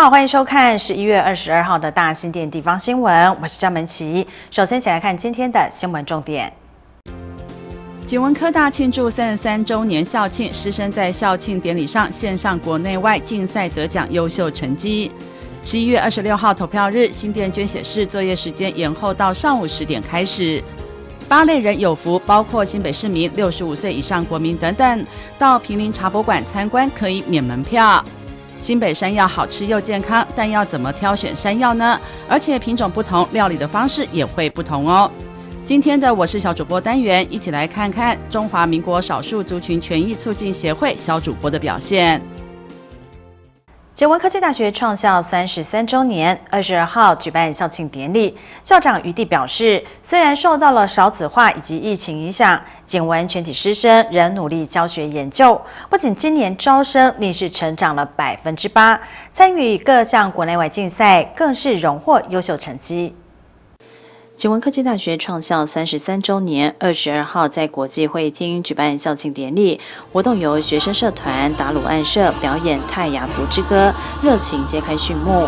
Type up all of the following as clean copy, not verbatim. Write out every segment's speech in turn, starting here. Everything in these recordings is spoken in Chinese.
好，欢迎收看11月22号的大新店地方新闻，我是张文琪。首先，一起来看今天的新闻重点。 景文科大庆祝33周年校庆，师生在校庆典礼上献上国内外竞赛得奖优秀成绩。11月26号投票日，新店捐血室作业时间延后到上午10点开始。8类人有福，包括新北市民、65岁以上国民等等，到坪林茶博馆参观可以免门票。新北山药好吃又健康，但要怎么挑选山药呢？而且品种不同，料理的方式也会不同哦。今天的我是小主播单元，一起来看看中华民国少数族群权益促进协会小主播的表现。 景文科技大学创校33周年，22号举办校庆典礼。校长余地表示，虽然受到了少子化以及疫情影响，景文全体师生仍努力教学研究，不仅今年招生逆势成长了8%，参与各项国内外竞赛更是荣获优秀成绩。景文科技大学创校33周年，22号在国际会议厅举办校庆典礼，活动由学生社团达鲁岸社表演泰雅族之歌，热情揭开序幕。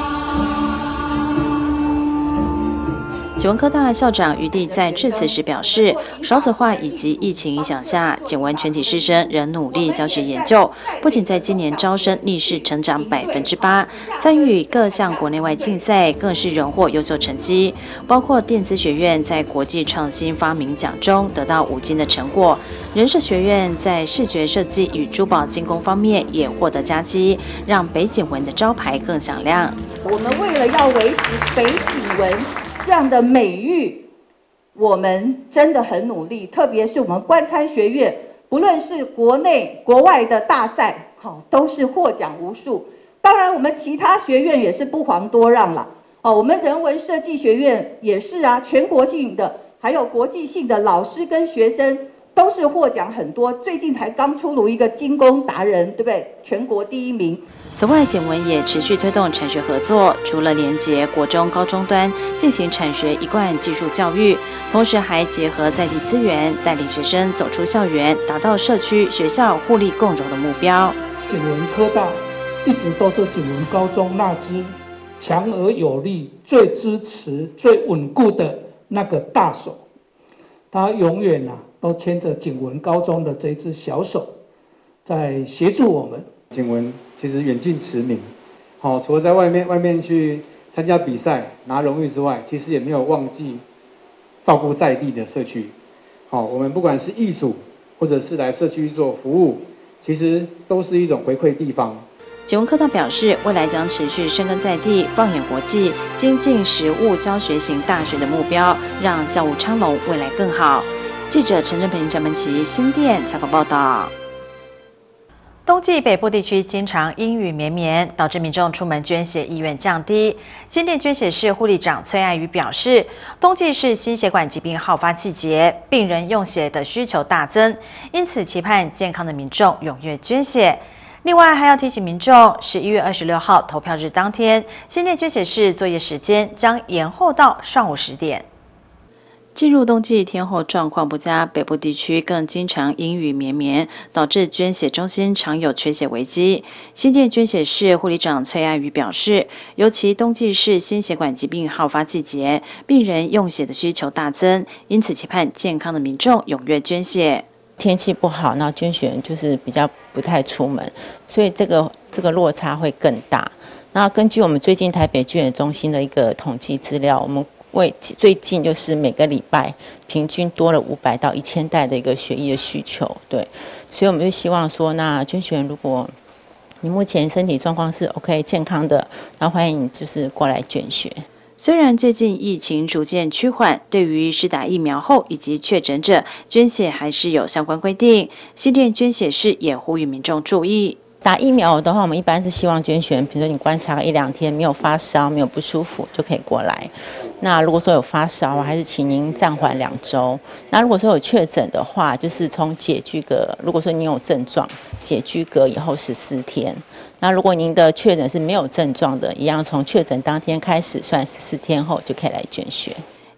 景文科大校长余地在致辞时表示，少子化以及疫情影响下，景文全体师生仍努力教学研究，不仅在今年招生逆势成长8%，参与各项国内外竞赛更是荣获优秀成绩，包括电资学院在国际创新发明奖中得到5金的成果，人社学院在视觉设计与珠宝精工方面也获得佳绩，让北景文的招牌更响亮。 我们为了要维持北景文这样的美誉，我们真的很努力，特别是我们观参学院，不论是国内国外的大赛，都是获奖无数。当然，我们其他学院也是不遑多让了。我们人文设计学院也是啊，全国性的还有国际性的老师跟学生都是获奖很多。最近才刚出炉一个精工达人，对不对？全国第1名。 此外，景文也持续推动产学合作，除了连结国中、高中端进行产学一贯技术教育，同时还结合在地资源，带领学生走出校园，达到社区、学校互利共荣的目标。 景文科大一直都是景文高中那支强而有力、最支持、最稳固的那个大手，他永远都牵着景文高中的这只小手，在协助我们。 景文其实远近驰名，除了在外面去参加比赛拿荣誉之外，其实也没有忘记照顾在地的社区。我们不管是义组或者是来社区做服务，其实都是一种回馈地方。 景文科大表示，未来将持续深耕在地，放眼国际，精进实务教学型大学的目标，让校务昌隆，未来更好。记者陈正平、张文琪新店采访报道。冬季北部地区经常阴雨绵绵，导致民众出门捐血意愿降低。新店捐血室护理长崔爱瑜表示，冬季是心血管疾病好发季节，病人用血的需求大增，因此期盼健康的民众踊跃捐血。另外，还要提醒民众，11月26号投票日当天，新店捐血室作业时间将延后到上午10点。进入冬季，天候状况不佳，北部地区更经常阴雨绵绵，导致捐血中心常有缺血危机。新店捐血室护理长崔爱瑜表示，尤其冬季是心血管疾病好发季节，病人用血的需求大增，因此期盼健康的民众踊跃捐血。 天气不好，那捐血人就是比较不太出门，所以这个落差会更大。那根据我们最近台北捐血中心的一个统计资料，我们最近就是每个礼拜平均多了500到1000袋的一个血液的需求，对，所以我们就希望说，那捐血人如果你目前身体状况是 OK 健康的，然后欢迎你就是过来捐血。 虽然最近疫情逐渐趋缓，对于施打疫苗后以及确诊者捐血还是有相关规定，新店捐血室也呼吁民众注意。 打疫苗的话，我们一般是希望捐血人，比如说你观察1-2天没有发烧、没有不舒服就可以过来。那如果说有发烧，还是请您暂缓2周。那如果说有确诊的话，就是从解居隔，如果说你有症状，解居隔以后14天。那如果您的确诊是没有症状的，一样从确诊当天开始算14天后就可以来捐血。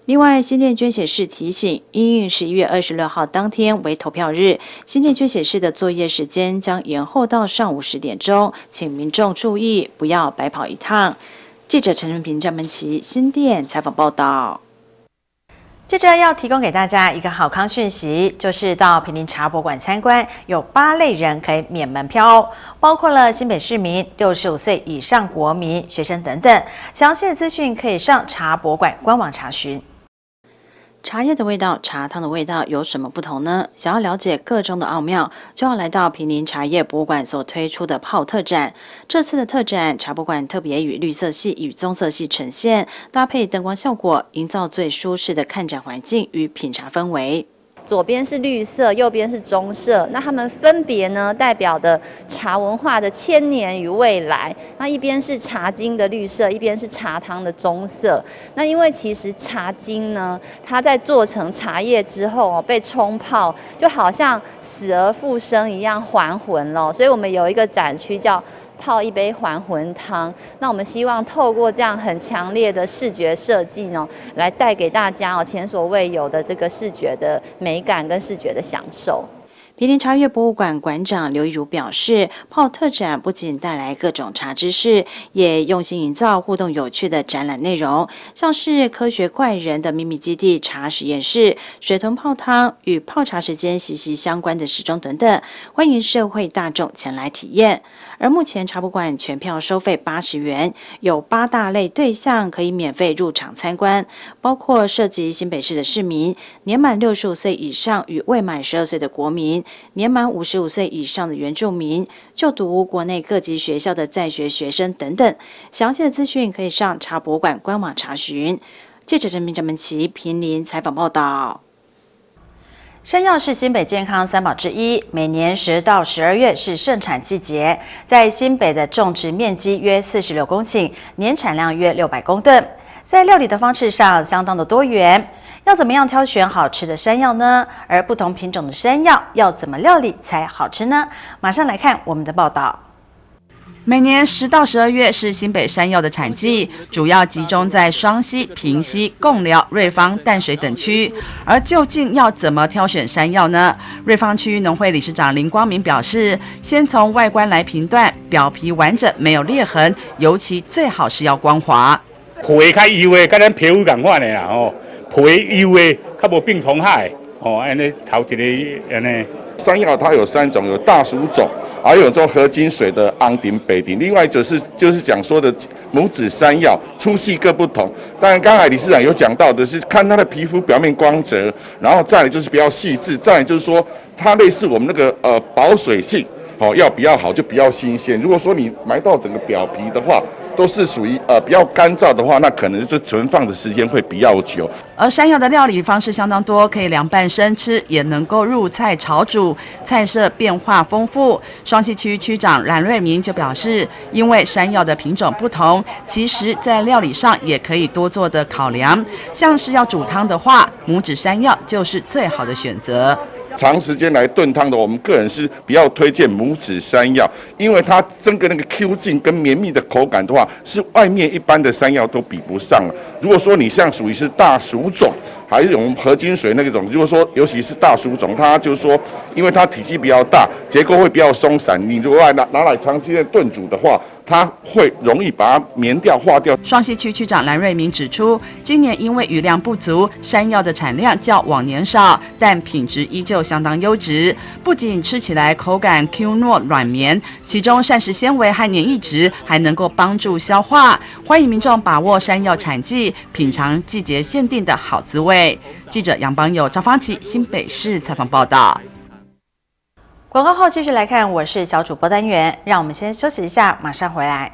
另外，新店捐血室提醒，因应11月26号当天为投票日，新店捐血室的作业时间将延后到上午10点钟，请民众注意，不要白跑一趟。记者陈仁平、张文琪新店采访报道。接着要提供给大家一个好康讯息，就是到坪林茶博馆参观，有8类人可以免门票哦，包括了新北市民、65岁以上国民、学生等等。详细的资讯可以上茶博馆官网查询。茶叶的味道，茶汤的味道有什么不同呢？想要了解各中的奥妙，就要来到坪林茶叶博物馆所推出的泡特展。这次的特展，茶博馆特别以绿色系与棕色系呈现，搭配灯光效果，营造最舒适的看展环境与品茶氛围。 左边是绿色，右边是棕色，那它们分别呢代表的茶文化的千年与未来。那一边是茶经的绿色，一边是茶汤的棕色。那因为其实茶经呢，它在做成茶叶之后被冲泡，就好像死而复生一样还魂了。所以我们有一个展区叫泡一杯还魂汤，那我们希望透过这样很强烈的视觉设计呢，来带给大家前所未有的这个视觉的美感跟视觉的享受。 坪林茶叶博物馆馆长刘一如表示，泡特展不仅带来各种茶知识，也用心营造互动有趣的展览内容，像是科学怪人的秘密基地茶实验室、水豚泡汤与泡茶时间息息相关的时钟等等，欢迎社会大众前来体验。而目前茶博馆全票收费80元，有8大类对象可以免费入场参观，包括涉及新北市的市民、年满65岁以上与未满12岁的国民、年满55岁以上的原住民、就读国内各级学校的在学学生等等。详细的资讯可以上茶博馆官网查询。记者陈明、张文琪坪林采访报道。山药是新北健康3宝之一，每年10到12月是盛产季节，在新北的种植面积约46公顷，年产量约600公吨。在料理的方式上相当的多元，要怎么样挑选好吃的山药呢？而不同品种的山药要怎么料理才好吃呢？马上来看我们的报道。 每年10到12月是新北山药的产季，主要集中在双溪、平溪、贡寮、瑞芳、淡水等区。而究竟要怎么挑选山药呢？瑞芳区农会理事长林光明表示，先从外观来评断，表皮完整没有裂痕，尤其最好是要光滑。 皮较油的，跟咱皮肤同款的啦吼，皮油的较无病虫害哦，安尼头一个安尼。 山药它有3种，有大薯种，还有这种合金水的昂顶、北顶，另外就是讲说的母子山药，粗细各不同。当然，刚才理事长有讲到的是看它的皮肤表面光泽，然后再来就是比较细致，再来就是说它类似我们那个保水性，要比较好就比较新鲜。如果说你埋到整个表皮的话，都是属于比较干燥的话，那可能就存放的时间会比较久。 而山药的料理方式相当多，可以凉拌生吃，也能够入菜炒煮，菜色变化丰富。双溪区区长冉瑞明就表示，因为山药的品种不同，其实在料理上也可以多做的考量，像是要煮汤的话，母子山药就是最好的选择。 长时间来炖汤的，我们个人是比较推荐母子山药，因为它整个那个 Q 劲跟绵密的口感的话，是外面一般的山药都比不上了。如果说你像属于是大薯种，还有我们合金水那种，如果说尤其是大薯种，它就是说，因为它体积比较大，结构会比较松散，你如果拿来长时间炖煮的话，它会容易把它棉掉、化掉。 双溪区区长蓝瑞明指出，今年因为雨量不足，山药的产量较往年少，但品质依旧相当优质。不仅吃起来口感 Q 糯软绵，其中膳食纤维和黏液质还能够帮助消化。欢迎民众把握山药产季，品尝季节限定的好滋味。记者杨邦友、赵芳琪新北市采访报道。 广告后继续来看，我是小主播单元，让我们先休息一下，马上回来。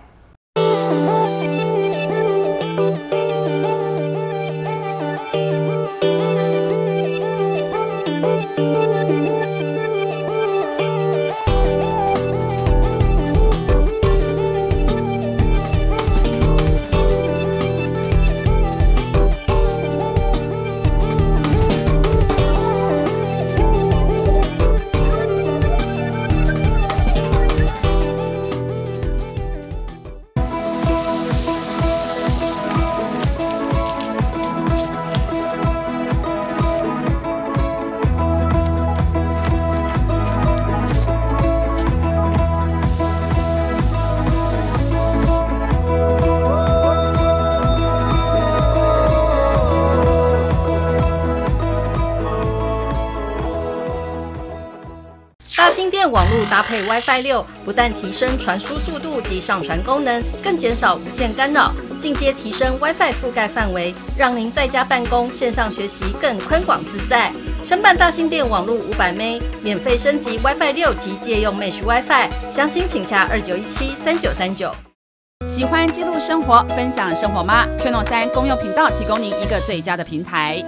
新店网络搭配 WiFi 6，不但提升传输速度及上传功能，更减少无线干扰，进阶提升 WiFi 覆盖范围，让您在家办公、线上学习更宽广自在。申办大新店网络500M，免费升级 WiFi 6及借用 Mesh WiFi，详情请洽29173939。 喜欢记录生活、分享生活吗？Channel 3公用频道提供您一个最佳的平台。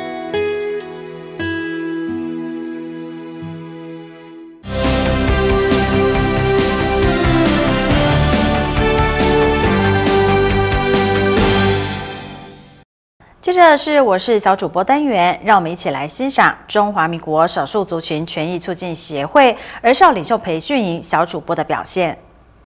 接着是我是小主播单元，让我们一起来欣赏中华民国少数族群权益促进协会儿少领袖培训营小主播的表现。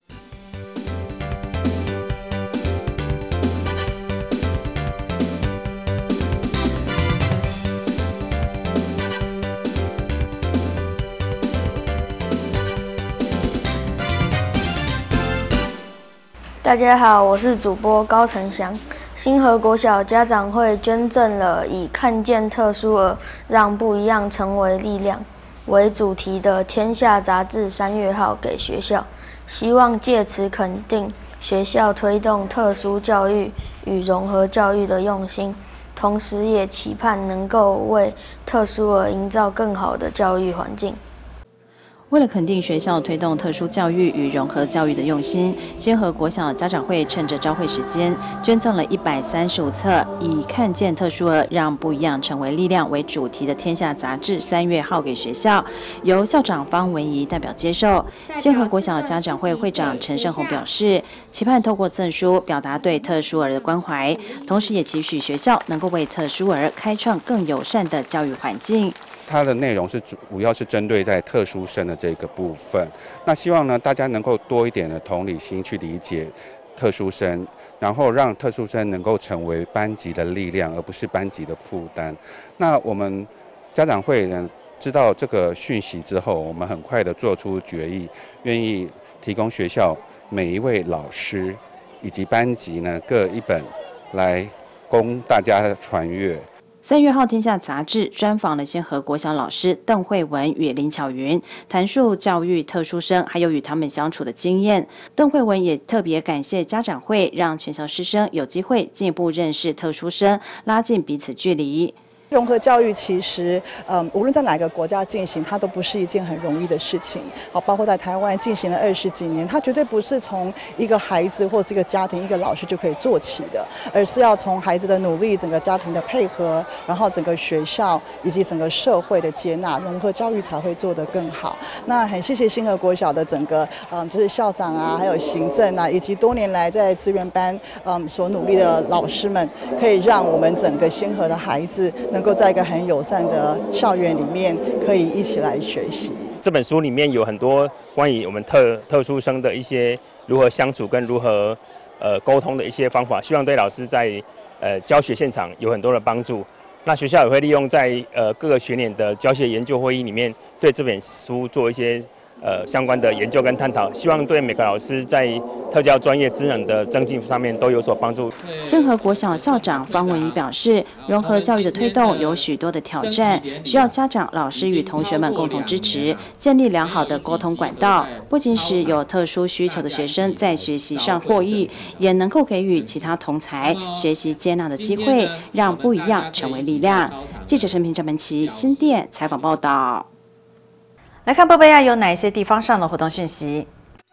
大家好，我是主播高承祥。新和国小家长会捐赠了以看见特殊儿，让不一样成为力量为主题的《天下》杂志3月号给学校，希望借此肯定学校推动特殊教育与融合教育的用心，同时也期盼能够为特殊儿营造更好的教育环境。 为了肯定学校推动特殊教育与融合教育的用心，新和国小家长会趁着朝会时间，捐赠了135册以看见特殊儿，让不一样成为力量为主题的《天下》杂志3月号给学校，由校长方文仪代表接受。新和国小家长会会长陈胜宏表示，期盼透过赠书表达对特殊儿的关怀，同时也期许学校能够为特殊儿开创更友善的教育环境。 它的内容是主要是针对在特殊生的这个部分，那希望呢大家能够多一点的同理心去理解特殊生，然后让特殊生能够成为班级的力量，而不是班级的负担。那我们家长会呢知道这个讯息之后，我们很快的做出决议，愿意提供学校每一位老师以及班级呢各1本来供大家传阅。 3月号《天下》杂志专访了新和国小老师邓慧文与林巧云，谈述教育特殊生还有与他们相处的经验。邓慧文也特别感谢家长会，让全校师生有机会进一步认识特殊生，拉近彼此距离。 融合教育其实，无论在哪个国家进行，它都不是一件很容易的事情。好，包括在台湾进行了20几年，它绝对不是从一个孩子或是一个家庭、一个老师就可以做起的，而是要从孩子的努力、整个家庭的配合，然后整个学校以及整个社会的接纳，融合教育才会做得更好。那很谢谢新和国小的整个，就是校长啊，还有行政啊，以及多年来在资源班，所努力的老师们，可以让我们整个新和的孩子能够在一个很友善的校园里面，可以一起来学习。 这本书里面有很多关于我们特殊生的一些如何相处跟如何沟通的一些方法，希望对老师在教学现场有很多的帮助。那学校也会利用在各个学年的教学研究会议里面，对这本书做一些相关的研究跟探讨，希望对每个老师在特教专业职能的增进上面都有所帮助。 新和国小校长方文仪表示，融合教育的推动有许多的挑战，需要家长、老师与同学们共同支持，建立良好的沟通管道。不仅使有特殊需求的学生在学习上获益，也能够给予其他同才学习接纳的机会，让不一样成为力量。记者陈平、张文琪新店采访报道。来看贝贝亚有哪一些地方上的活动讯息。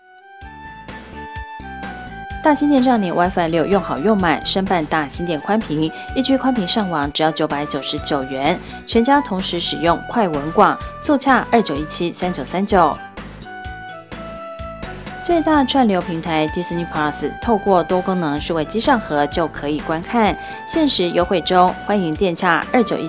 大新店让你 WiFi 6用好用满，申办大新店宽频，1 G 宽频上网只要999元，全家同时使用快文广，速洽29173939。最大串流平台 Disney Plus 透过多功能数位机上盒就可以观看，限时优惠中，欢迎电洽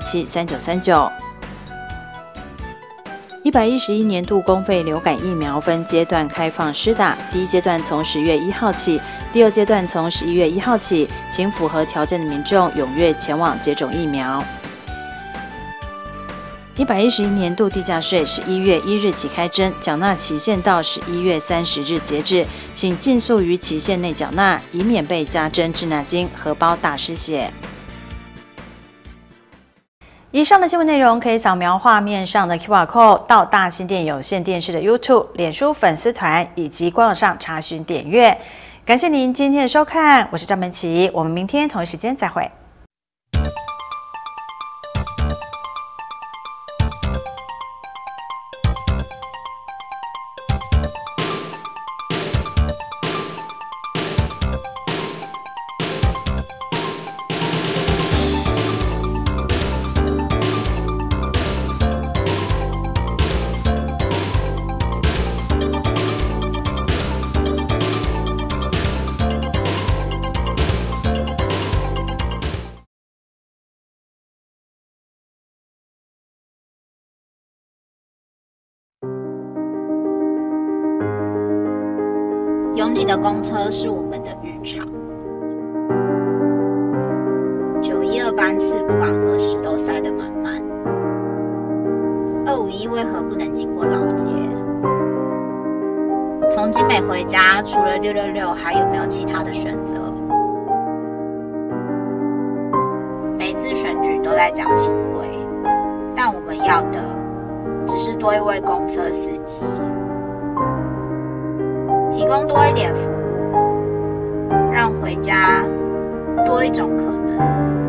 29173939。111年度公费流感疫苗分阶段开放施打，第1阶段从10月1号起，第2阶段从11月1号起，请符合条件的民众踊跃前往接种疫苗。111年度地价税11月1日起开征，缴纳期限到11月30日截止，请尽速于期限内缴纳，以免被加征滞纳金，荷包大失血。 以上的新闻内容可以扫描画面上的 QR Code 到大新店有线电视的 YouTube、脸书粉丝团以及官网上查询点阅。感谢您今天的收看，我是张文琪，我们明天同一时间再会。 拥挤的公车是我们的日常，912班次不管何时都塞得满满。251为何不能经过老街？从景美回家，除了666，还有没有其他的选择？每次选举都在讲轻轨，但我们要的只是多一位公车司机。提供多一点服务，让回家多一种可能。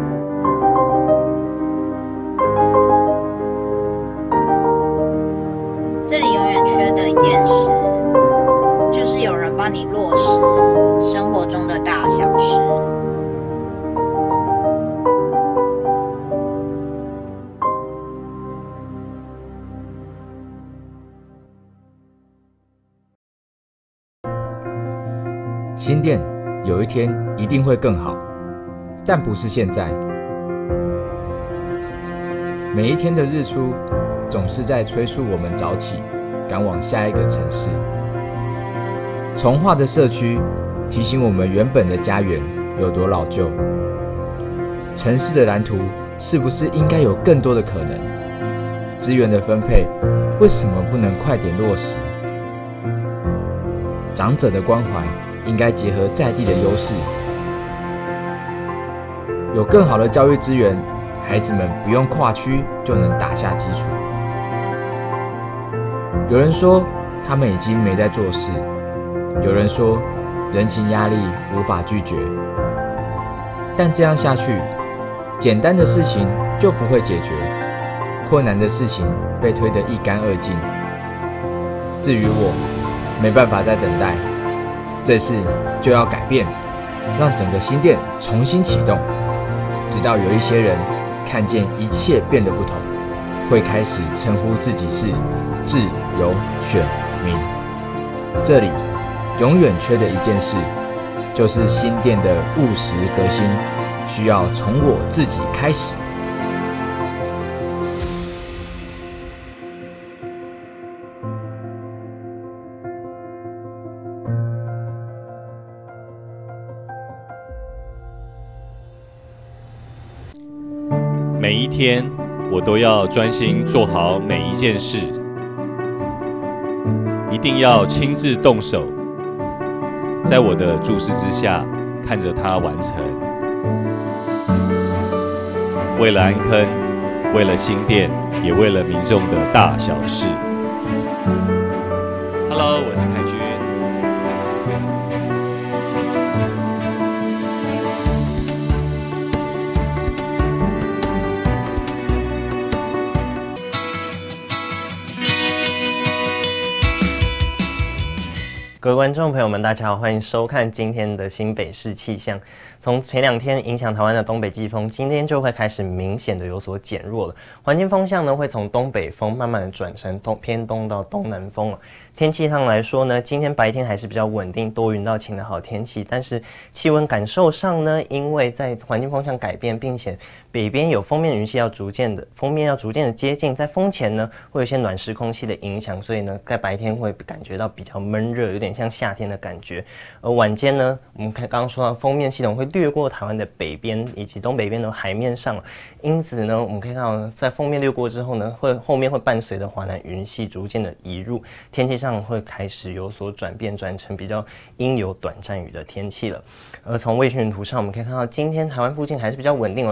这里永远缺的一件事，就是有人帮你落实生活中的大小事。 新店有一天一定会更好，但不是现在。每一天的日出总是在催促我们早起，赶往下一个城市。重划的社区提醒我们原本的家园有多老旧。城市的蓝图是不是应该有更多的可能？资源的分配为什么不能快点落实？长者的关怀应该结合在地的优势，有更好的教育资源，孩子们不用跨区就能打下基础。有人说他们已经没在做事，有人说人情压力无法拒绝，但这样下去，简单的事情就不会解决，困难的事情被推得一干二净。至于我，没办法再等待。这次就要改变，让整个新店重新启动，直到有一些人看见一切变得不同，会开始称呼自己是自由选民。这里永远缺的一件事，就是新店的务实革新，需要从我自己开始。 每一天，我都要专心做好每一件事，一定要亲自动手，在我的注视之下，看着它完成。为了安坑，为了新店，也为了民众的大小事。Hello， 我是凯军。 各位观众朋友们，大家好，欢迎收看今天的新北市气象。从前2天影响台湾的东北季风，今天就会开始明显的有所减弱了。环境风向呢，会从东北风慢慢的转成偏东到东南风了。天气上来说呢，今天白天还是比较稳定，多云到晴的好天气。但是气温感受上呢，因为在环境风向改变，并且北边有锋面云系锋面要逐渐的接近，在风前呢会有一些暖湿空气的影响，所以呢在白天会感觉到比较闷热，有点像夏天的感觉。而晚间呢，我们刚刚说到锋面系统会掠过台湾的北边以及东北边的海面上，因此呢，我们可以看到在锋面掠过之后呢，后面会伴随着华南云系逐渐的移入，天气上会开始有所转变，转成比较阴有短暂雨的天气了。而从卫星云图上，我们可以看到今天台湾附近还是比较稳定哦，水汽都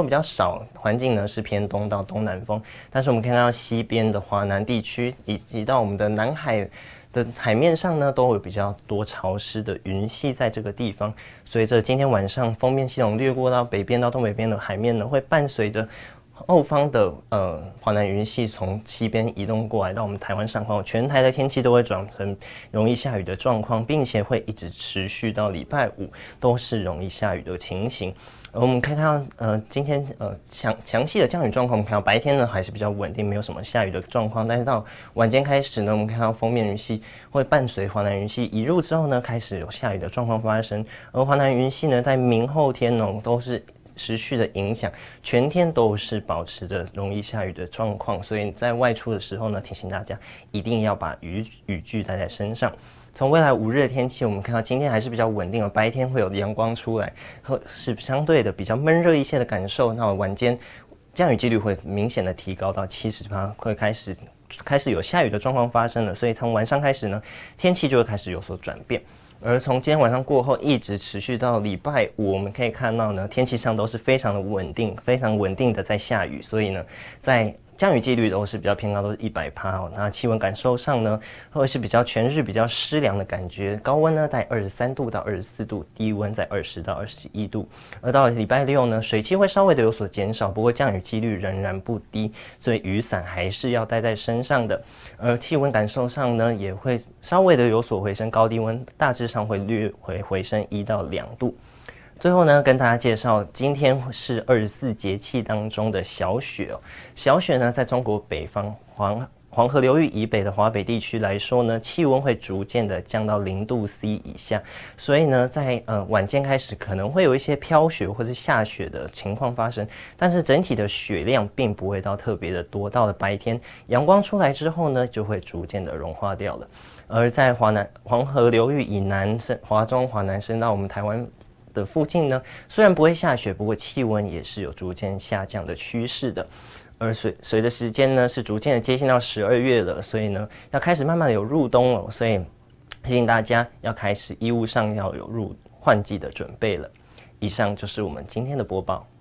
比较少，环境呢是偏东到东南风，但是我们看到西边的华南地区以及到我们的南海的海面上呢，都有比较多潮湿的云系在这个地方。随着今天晚上锋面系统掠过到北边到东北边的海面呢，会伴随着后方的华南云系从西边移动过来到我们台湾上空，全台的天气都会转成容易下雨的状况，并且会一直持续到礼拜五都是容易下雨的情形。我们可以看到，今天详细的降雨状况，我们看到白天呢还是比较稳定，没有什么下雨的状况。但是到晚间开始呢，我们看到锋面云系会伴随华南云系移入之后呢，开始有下雨的状况发生。而华南云系呢，在明后天呢都是持续的影响，全天都是保持着容易下雨的状况。所以在外出的时候呢，提醒大家一定要把雨具带在身上。从未来5日的天气，我们看到今天还是比较稳定的，白天会有阳光出来，是相对的比较闷热一些的感受。那晚间降雨几率会明显的提高到70%，会开始有下雨的状况发生了。所以从晚上开始呢，天气就会开始有所转变。而从今天晚上过后，一直持续到礼拜五，我们可以看到呢，天气上都是非常的稳定，非常稳定的在下雨。所以呢，在降雨几率都是比较偏高，都是100%哦。那气温感受上呢，会是比较全日比较湿凉的感觉，高温呢在23度到24度，低温在20到21度。而到礼拜六呢，水汽会稍微的有所减少，不过降雨几率仍然不低，所以雨伞还是要带在身上的。而气温感受上呢，也会稍微的有所回升，高低温大致上会略回升1到2度。最后呢，跟大家介绍，今天是24节气当中的小雪哦。小雪呢，在中国北方黄河流域以北的华北地区来说呢，气温会逐渐的降到0度C 以下，所以呢，在晚间开始可能会有一些飘雪或是下雪的情况发生，但是整体的雪量并不会到特别的多。到了白天，阳光出来之后呢，就会逐渐的融化掉了。而在黄河流域以南，华中、华南伸到我们台湾的附近呢，虽然不会下雪，不过气温也是有逐渐下降的趋势的。而随着时间呢，是逐渐的接近到12月了，所以呢，要开始慢慢的有入冬了，所以提醒大家要开始衣物上要有换季的准备了。以上就是我们今天的播报。